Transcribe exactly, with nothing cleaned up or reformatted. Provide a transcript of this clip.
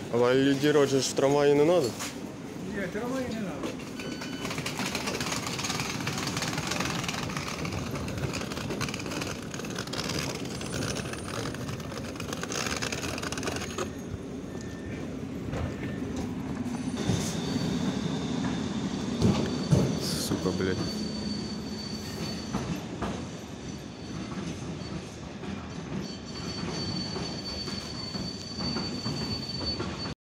А лідірувати же ж в трамваї не треба? Ні, трамваї не треба. Сука, блядь.